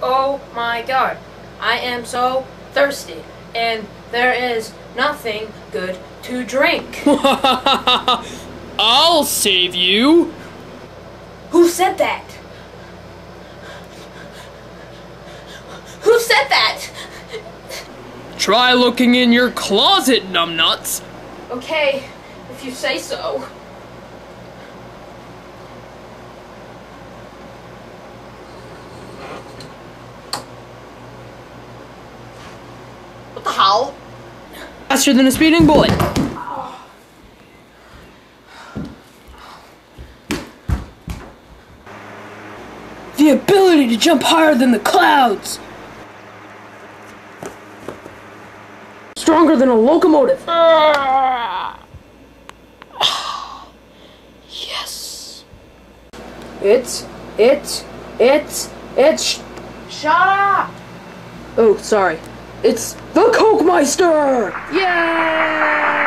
Oh my god, I am so thirsty, and there is nothing good to drink. I'll save you. Who said that? Who said that? Try looking in your closet, numbnuts. Okay, if you say so. What the hell? Faster than a speeding bullet. The ability to jump higher than the clouds. Stronger than a locomotive. Yes. It's. Shut up! Oh, sorry. It's the Coke Meister! Yay!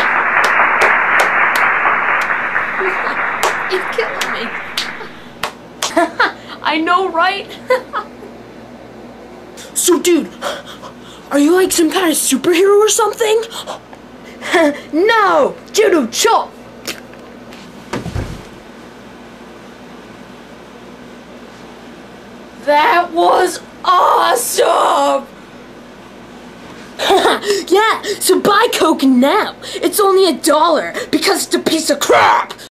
You're killing me. I know, right? So, dude, are you like some kind of superhero or something? No! Judo chop! That was awesome! Yeah, so buy Coke now. It's only $1 because it's a piece of crap.